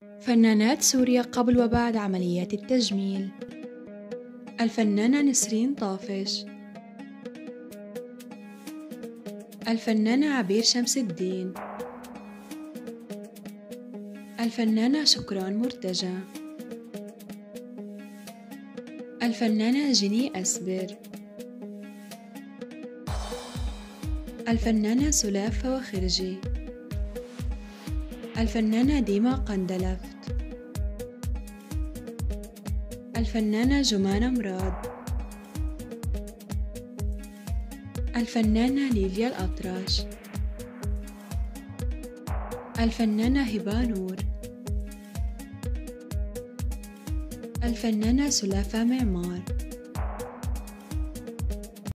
فنانات سوريا قبل وبعد عمليات التجميل. الفنانة نسرين طافش، الفنانة عبير شمس الدين، الفنانة شكران مرتجى، الفنانة جيني أسبر، الفنانة سلافة وخرجي، الفنانة ديما قندلفت، الفنانة جمانة مراد، الفنانة ليليا الأطرش، الفنانة هبة نور، الفنانة سلافة معمار.